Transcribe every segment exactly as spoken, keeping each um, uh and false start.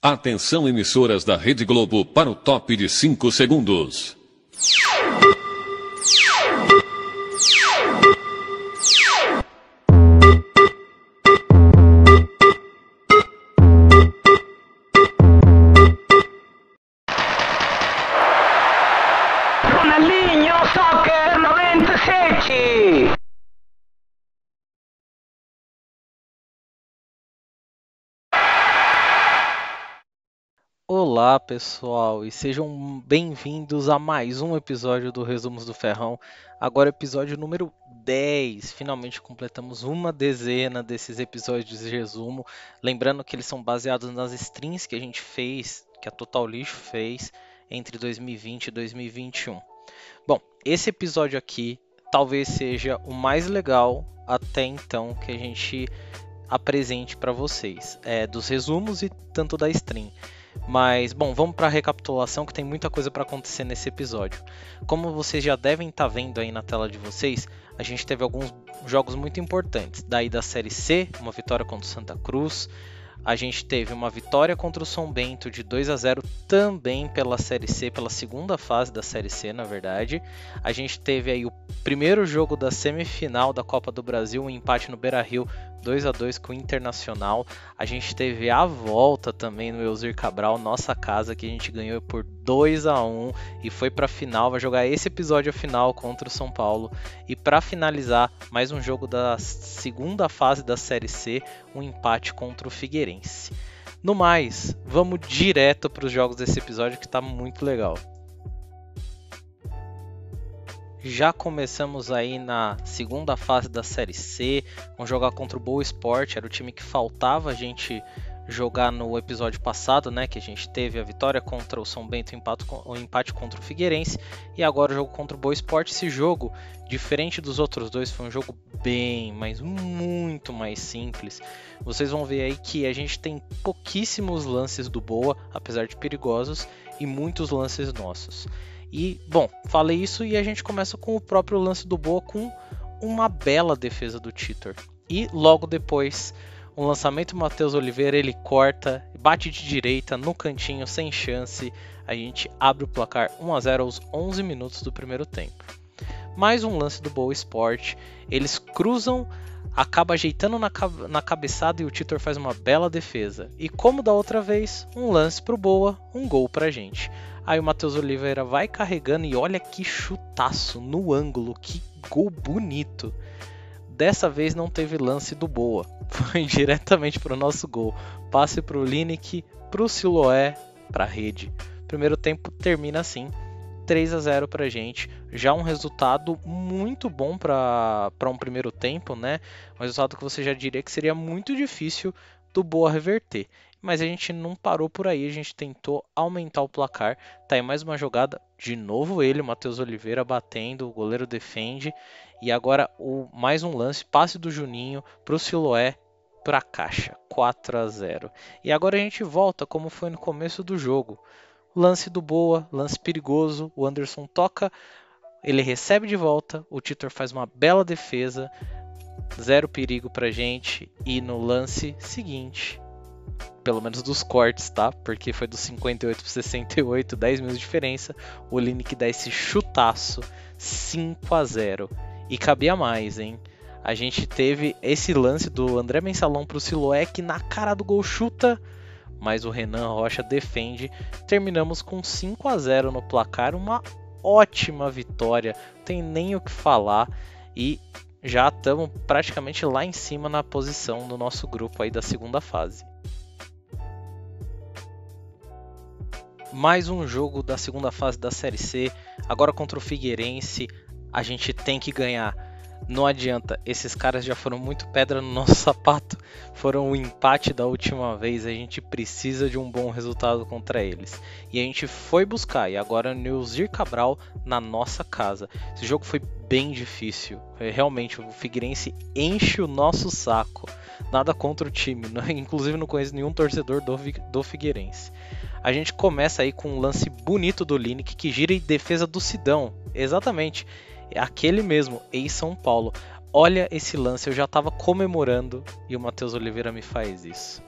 Atenção, emissoras da Rede Globo, para o top de cinco segundos. Ronaldinho Soccer noventa e sete. Olá pessoal, e sejam bem-vindos a mais um episódio do Resumos do Ferrão. Agora episódio número dez, finalmente completamos uma dezena desses episódios de resumo. Lembrando que eles são baseados nas streams que a gente fez, que a Total Lixo fez entre dois mil e vinte e dois mil e vinte e um. Bom, esse episódio aqui talvez seja o mais legal até então que a gente apresente para vocês, é, dos resumos e tanto da stream. Mas, bom, vamos para a recapitulação que tem muita coisa para acontecer nesse episódio. Como vocês já devem estar vendo aí na tela de vocês, a gente teve alguns jogos muito importantes. Daí da Série C, uma vitória contra o Santa Cruz. A gente teve uma vitória contra o São Bento de dois a zero também pela Série C, pela segunda fase da Série C, na verdade. A gente teve aí o primeiro jogo da semifinal da Copa do Brasil, um empate no Beira-Rio, dois a dois com o Internacional. A gente teve a volta também no Elzir Cabral, nossa casa, que a gente ganhou por dois a um e foi para a final, vai jogar esse episódio a final contra o São Paulo. E para finalizar, mais um jogo da segunda fase da Série C, um empate contra o Figueirense. No mais, vamos direto para os jogos desse episódio que está muito legal. Já começamos aí na segunda fase da Série C, vamos jogar contra o Boa Esporte, era o time que faltava a gente jogar no episódio passado, né, que a gente teve a vitória contra o São Bento, o empate contra o Figueirense, e agora o jogo contra o Boa Esporte. Esse jogo, diferente dos outros dois, foi um jogo bem, mas muito mais simples. Vocês vão ver aí que a gente tem pouquíssimos lances do Boa, apesar de perigosos, e muitos lances nossos. E, bom, falei isso e a gente começa com o próprio lance do Boa, com uma bela defesa do Titor. E logo depois, um lançamento do Matheus Oliveira, ele corta, bate de direita no cantinho, sem chance. A gente abre o placar um a zero aos onze minutos do primeiro tempo. Mais um lance do Boa Esporte, eles cruzam, acaba ajeitando na, na cabeçada e o Titor faz uma bela defesa. E como da outra vez, um lance pro Boa, um gol pra gente. Aí o Matheus Oliveira vai carregando e olha que chutaço no ângulo, que gol bonito. Dessa vez não teve lance do Boa, foi diretamente para o nosso gol. Passe para o Lineker, para o Siloé, para a rede. Primeiro tempo termina assim, três a zero para a gente. Já um resultado muito bom para um primeiro tempo, né? Um resultado que você já diria que seria muito difícil do Boa reverter. Mas a gente não parou por aí, a gente tentou aumentar o placar. Tá aí mais uma jogada, de novo ele, o Matheus Oliveira batendo, o goleiro defende. E agora o, mais um lance, passe do Juninho pro Siloé, pra caixa, quatro a zero. E agora a gente volta como foi no começo do jogo. Lance do Boa, lance perigoso, o Anderson toca, ele recebe de volta, o Titor faz uma bela defesa, zero perigo pra gente. E no lance seguinte, pelo menos dos cortes, tá? Porque foi dos cinquenta e oito para sessenta e oito, dez minutos de diferença. O Lineker dá esse chutaço, cinco a zero. E cabia mais, hein? A gente teve esse lance do André Mensalão pro Siloé, que na cara do gol chuta, mas o Renan Rocha defende. Terminamos com cinco a zero no placar, uma ótima vitória, não tem nem o que falar. E já estamos praticamente lá em cima na posição do nosso grupo aí da segunda fase. Mais um jogo da segunda fase da Série C, agora contra o Figueirense. A gente tem que ganhar, não adianta, esses caras já foram muito pedra no nosso sapato, foram o empate da última vez, a gente precisa de um bom resultado contra eles. E a gente foi buscar, e agora no Elzir Cabral, na nossa casa. Esse jogo foi bem difícil, realmente o Figueirense enche o nosso saco, nada contra o time, inclusive não conheço nenhum torcedor do, do Figueirense. A gente começa aí com um lance bonito do Lineker, que gira em defesa do Sidão, exatamente. Aquele mesmo, ex-São Paulo. Olha esse lance, eu já estava comemorando e o Matheus Oliveira me faz isso.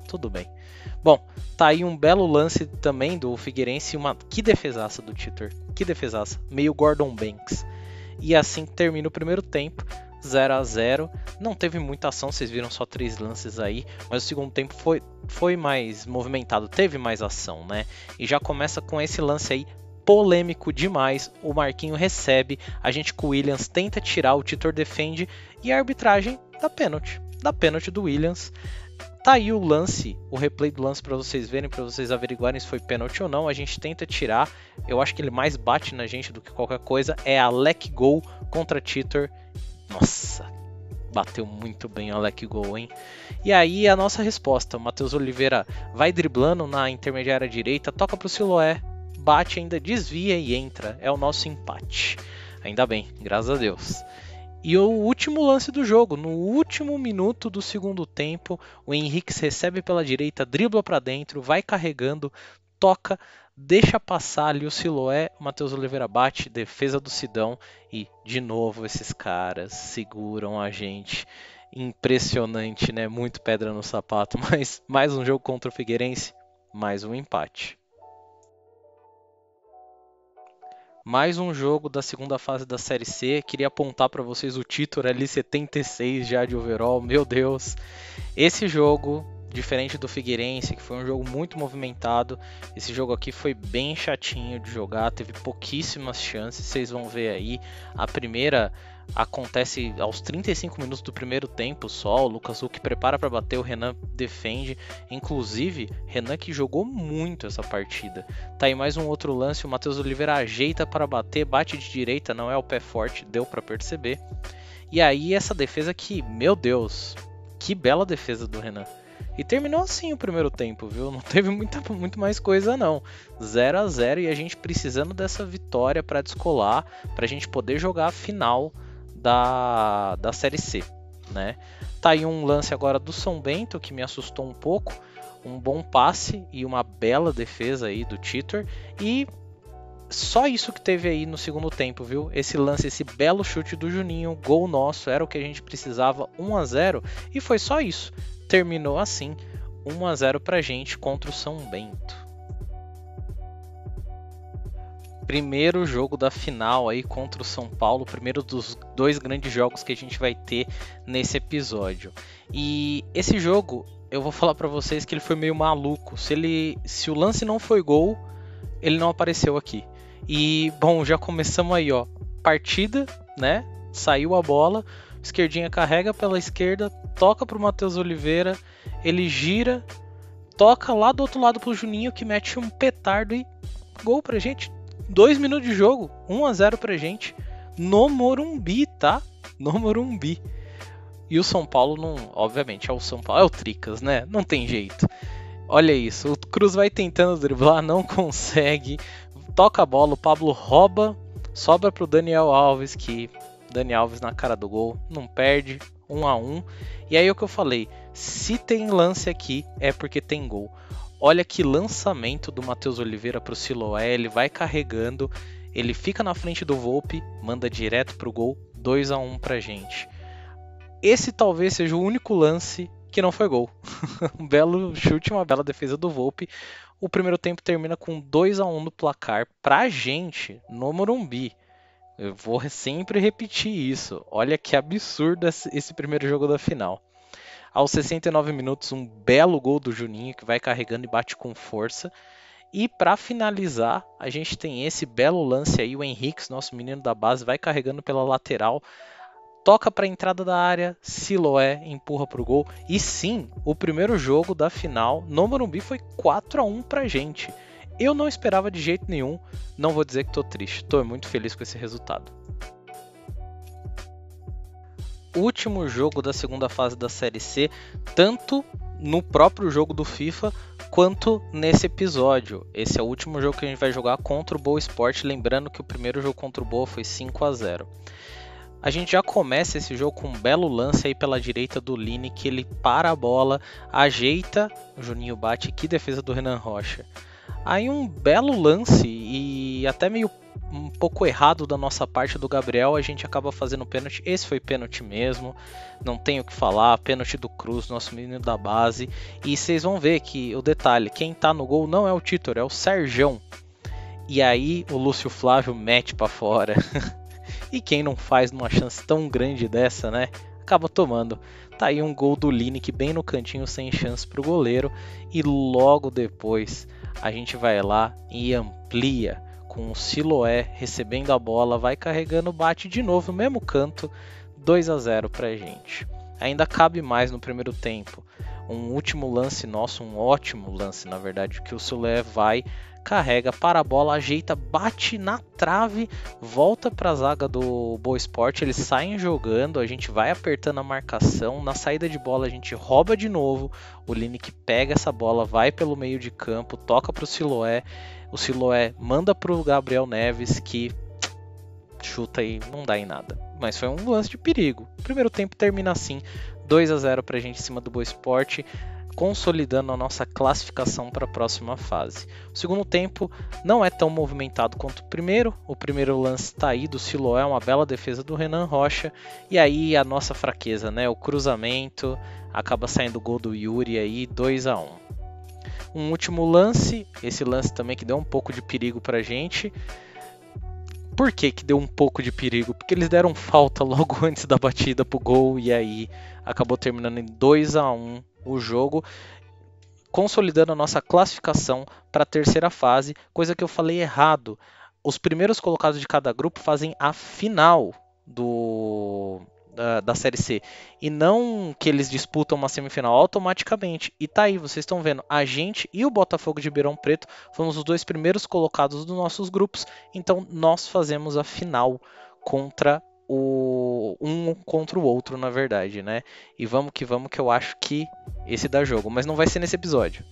tudo bem. Bom, tá aí um belo lance também do Figueirense, uma que defesaça do Titor, que defesaça, meio Gordon Banks. E assim termina o primeiro tempo, zero a zero. Não teve muita ação, vocês viram só três lances aí, mas o segundo tempo foi, foi mais movimentado, teve mais ação, né? E já começa com esse lance aí, polêmico demais. O Marquinho recebe, a gente com o Williams tenta tirar, o Titor defende e a arbitragem dá pênalti, dá pênalti do Williams. Tá aí o lance, o replay do lance para vocês verem, para vocês averiguarem se foi pênalti ou não. A gente tenta tirar, eu acho que ele mais bate na gente do que qualquer coisa. É Alec Gol contra Titor. Nossa, bateu muito bem o Alec Gol, hein? E aí a nossa resposta, o Matheus Oliveira vai driblando na intermediária direita, toca pro Siloé, bate, ainda desvia e entra. É o nosso empate. Ainda bem, graças a Deus. E o último lance do jogo, no último minuto do segundo tempo, o Henriques recebe pela direita, dribla para dentro, vai carregando, toca, deixa passar ali o Siloé, o Matheus Oliveira bate, defesa do Sidão e de novo esses caras seguram a gente. Impressionante, né? Muito pedra no sapato, mas mais um jogo contra o Figueirense, mais um empate. Mais um jogo da segunda fase da Série C. Queria apontar para vocês o Titor ali, setenta e seis já de overall. Meu Deus. Esse jogo, diferente do Figueirense, que foi um jogo muito movimentado, esse jogo aqui foi bem chatinho de jogar. Teve pouquíssimas chances. Vocês vão ver aí. A primeira acontece aos trinta e cinco minutos do primeiro tempo só. O Lucas Huck prepara para bater, o Renan defende. Inclusive, Renan que jogou muito essa partida. Tá aí mais um outro lance, o Matheus Oliveira ajeita para bater, bate de direita, não é o pé forte, deu para perceber. E aí essa defesa que, meu Deus, que bela defesa do Renan. E terminou assim o primeiro tempo, viu? Não teve muita, muito mais coisa não. zero a zero e a gente precisando dessa vitória para descolar, para a gente poder jogar a final da, da Série C, né? Tá aí um lance agora do São Bento que me assustou um pouco, um bom passe e uma bela defesa aí do Titor, e só isso que teve aí no segundo tempo, viu? Esse lance, esse belo chute do Juninho, gol nosso, era o que a gente precisava, um a zero, e foi só isso. Terminou assim, um a zero pra gente contra o São Bento. Primeiro jogo da final aí contra o São Paulo, primeiro dos dois grandes jogos que a gente vai ter nesse episódio. E esse jogo, eu vou falar pra vocês que ele foi meio maluco. Se, ele, se o lance não foi gol, ele não apareceu aqui. E, bom, já começamos aí, ó. Partida, né? Saiu a bola, esquerdinha carrega pela esquerda, toca pro Matheus Oliveira, ele gira, toca lá do outro lado pro Juninho, que mete um petardo e gol pra gente. Dois minutos de jogo, um a zero pra gente, no Morumbi, tá? No Morumbi. E o São Paulo, não, obviamente, é o São Paulo, é o Tricas, né? Não tem jeito. Olha isso, o Cruz vai tentando driblar, não consegue, toca a bola, o Pablo rouba, sobra pro Daniel Alves, que Daniel Alves na cara do gol, não perde, um a um. E aí o que eu falei, se tem lance aqui, é porque tem gol. Olha que lançamento do Matheus Oliveira pro Siloé, ele vai carregando, ele fica na frente do Volpi, manda direto pro gol, dois a um pra gente. Esse talvez seja o único lance que não foi gol. Um belo chute, uma bela defesa do Volpi. O primeiro tempo termina com dois a um no placar pra gente no Morumbi. Eu vou sempre repetir isso. Olha que absurdo esse primeiro jogo da final. Aos sessenta e nove minutos, um belo gol do Juninho, que vai carregando e bate com força. E para finalizar, a gente tem esse belo lance aí, o Henriques, nosso menino da base, vai carregando pela lateral, toca para a entrada da área, Siloé empurra para o gol. E sim, o primeiro jogo da final no Morumbi foi quatro a um para a gente. Eu não esperava de jeito nenhum, não vou dizer que estou triste, estou muito feliz com esse resultado. Último jogo da segunda fase da Série C, tanto no próprio jogo do FIFA quanto nesse episódio. Esse é o último jogo que a gente vai jogar contra o Boa Esporte, lembrando que o primeiro jogo contra o Boa foi cinco a zero. A gente já começa esse jogo com um belo lance aí pela direita do Line, que ele para a bola, ajeita, o Juninho bate, que defesa do Renan Rocha. Aí um belo lance e até meio um pouco errado da nossa parte do Gabriel, a gente acaba fazendo pênalti. Esse foi pênalti mesmo, não tenho o que falar, pênalti do Cruz, nosso menino da base. E vocês vão ver que o detalhe, quem tá no gol não é o Titor, é o Serjão. E aí o Lúcio Flávio mete pra fora. E quem não faz numa chance tão grande dessa, né? Acaba tomando. Tá aí um gol do Lineker bem no cantinho, sem chance pro goleiro. E logo depois a gente vai lá e amplia com o Siloé recebendo a bola, vai carregando, bate de novo no mesmo canto, dois a zero pra gente. Ainda cabe mais no primeiro tempo. Um último lance nosso, um ótimo lance na verdade, que o Siloé vai, carrega, para a bola, ajeita, bate na trave, volta para a zaga do Boa Esporte, eles saem jogando, a gente vai apertando a marcação, na saída de bola a gente rouba de novo, o Lineker pega essa bola, vai pelo meio de campo, toca para o Siloé, o Siloé manda para o Gabriel Neves, que chuta e não dá em nada. Mas foi um lance de perigo. O primeiro tempo termina assim, dois a zero para a gente em cima do Boa Esporte, consolidando a nossa classificação para a próxima fase. O segundo tempo não é tão movimentado quanto o primeiro. O primeiro lance está aí do Siloé, uma bela defesa do Renan Rocha. E aí a nossa fraqueza, né? O cruzamento, acaba saindo o gol do Yuri aí, dois a um. Um último lance, esse lance também que deu um pouco de perigo para a gente. Por que que deu um pouco de perigo? Porque eles deram falta logo antes da batida pro gol e aí acabou terminando em dois a um o jogo, consolidando a nossa classificação para a terceira fase, coisa que eu falei errado. Os primeiros colocados de cada grupo fazem a final do da, da Série C, e não que eles disputam uma semifinal automaticamente. E tá aí, vocês estão vendo, a gente e o Botafogo de Ribeirão Preto fomos os dois primeiros colocados dos nossos grupos, então nós fazemos a final contra o um contra o outro, na verdade, né? E vamos que vamos, que eu acho que esse dá jogo, mas não vai ser nesse episódio.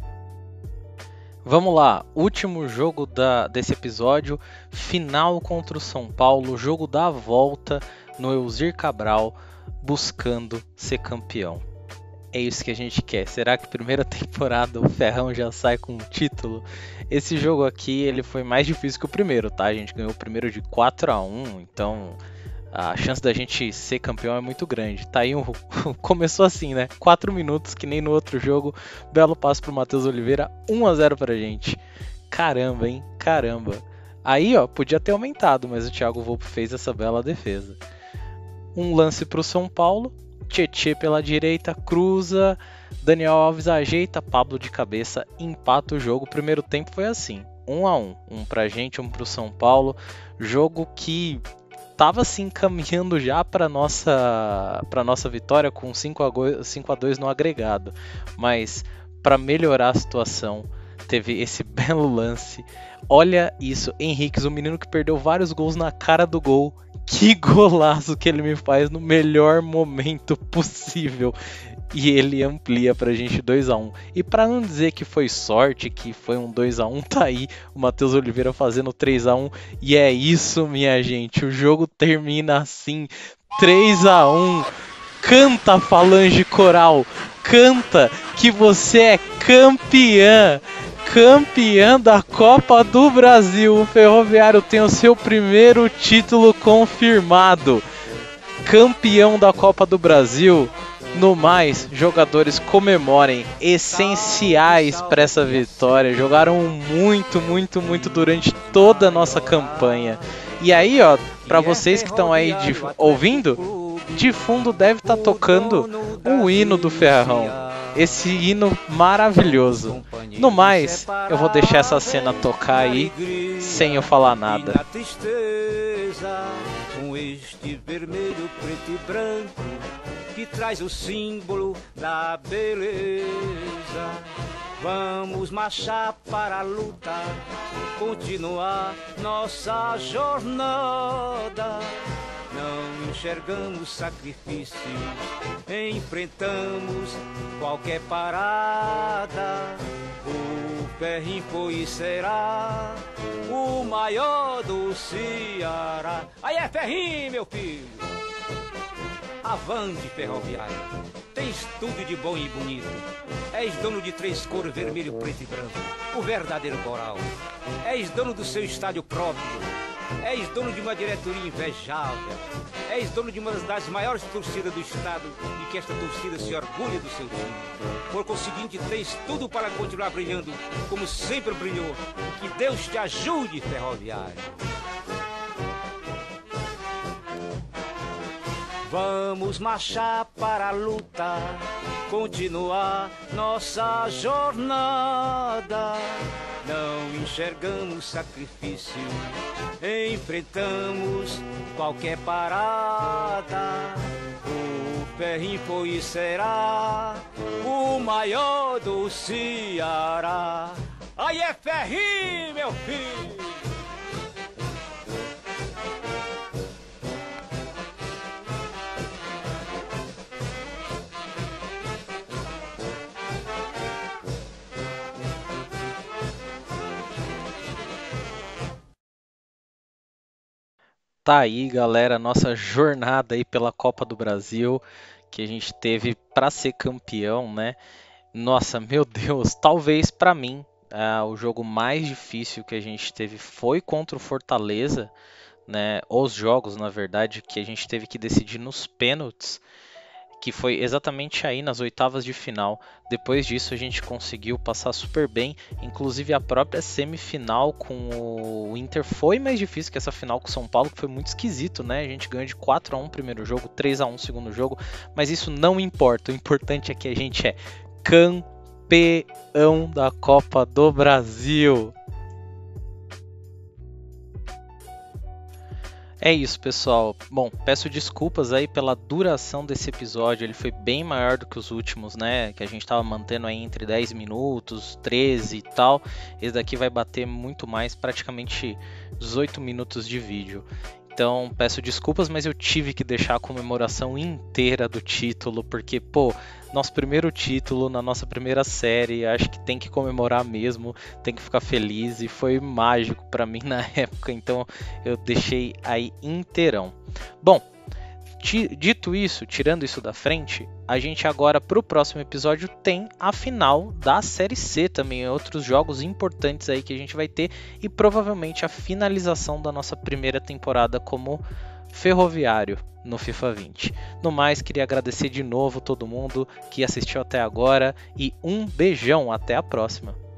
Vamos lá, último jogo da, desse episódio, final contra o São Paulo, jogo da volta no Elzir Cabral, buscando ser campeão. É isso que a gente quer. Será que primeira temporada o Ferrão já sai com o título? Esse jogo aqui ele foi mais difícil que o primeiro, tá? A gente ganhou o primeiro de quatro a um, então a chance da gente ser campeão é muito grande. Tá aí um... Começou assim, né? quatro minutos, que nem no outro jogo. Belo passo pro Matheus Oliveira, um a zero pra gente. Caramba, hein? Caramba. Aí, ó, podia ter aumentado, mas o Thiago Volpe fez essa bela defesa. Um lance pro São Paulo. Tietê pela direita, cruza. Daniel Alves ajeita, Pablo de cabeça, empata o jogo. O primeiro tempo foi assim, um a um. Um pra gente, um pro São Paulo. Jogo que estava se encaminhando já para nossa para nossa vitória com cinco a dois no agregado, mas para melhorar a situação teve esse belo lance. Olha isso, Henriques, o menino que perdeu vários gols na cara do gol, que golaço que ele me faz no melhor momento possível. E ele amplia pra gente dois a um. E pra não dizer que foi sorte, que foi um dois a um, tá aí o Matheus Oliveira fazendo três a um. E é isso, minha gente. O jogo termina assim, três a um. Canta, Falange Coral. Canta que você é campeã. Campeã da Copa do Brasil. O Ferroviário tem o seu primeiro título confirmado. Campeão da Copa do Brasil. No mais, jogadores comemorem, essenciais para essa vitória, jogaram muito, muito, muito durante toda a nossa campanha. E aí, ó, para vocês que estão aí de, ouvindo, de fundo deve estar tá tocando o hino do Ferrão, esse hino maravilhoso. No mais, eu vou deixar essa cena tocar aí, sem eu falar nada. Com este vermelho, preto e branco que traz o símbolo da beleza. Vamos marchar para a luta, continuar nossa jornada. Não enxergamos sacrifícios, enfrentamos qualquer parada. O Ferrinho foi e será o maior do Ceará. Aí é Ferrinho, meu filho! Avante, Ferroviário, tens tudo de bom e bonito. És dono de três cores, vermelho, preto e branco, o verdadeiro coral. És dono do seu estádio próprio, És dono de uma diretoria invejável. És dono de uma das maiores torcidas do estado e que esta torcida se orgulha do seu time. Por conseguinte, tens tudo para continuar brilhando como sempre brilhou. Que Deus te ajude, Ferroviário. Vamos marchar para a luta, continuar nossa jornada. Não enxergamos sacrifício, enfrentamos qualquer parada. O Ferrinho foi e será o maior do Ceará. Aí é Ferrinho, meu filho! Tá aí, galera, nossa jornada aí pela Copa do Brasil, que a gente teve para ser campeão, né? Nossa, meu Deus, talvez para mim uh, o jogo mais difícil que a gente teve foi contra o Fortaleza, né? Os jogos, na verdade, que a gente teve que decidir nos pênaltis, que foi exatamente aí nas oitavas de final. Depois disso a gente conseguiu passar super bem, inclusive a própria semifinal com o Inter foi mais difícil que essa final com o São Paulo, que foi muito esquisito, né? A gente ganhou de quatro a um primeiro jogo, três a um segundo jogo, mas isso não importa, o importante é que a gente é campeão da Copa do Brasil. É isso, pessoal. Bom, peço desculpas aí pela duração desse episódio. Ele foi bem maior do que os últimos, né? Que a gente estava mantendo aí entre dez minutos, treze e tal. Esse daqui vai bater muito mais, praticamente dezoito minutos de vídeo. Então, peço desculpas, mas eu tive que deixar a comemoração inteira do título, porque, pô, nosso primeiro título na nossa primeira série, acho que tem que comemorar mesmo, tem que ficar feliz, e foi mágico pra mim na época, então eu deixei aí inteirão. Bom, dito isso, tirando isso da frente, a gente agora pro próximo episódio tem a final da Série C também, outros jogos importantes aí que a gente vai ter, e provavelmente a finalização da nossa primeira temporada como Ferroviário no FIFA vinte. No mais, queria agradecer de novo todo mundo que assistiu até agora e um beijão, até a próxima.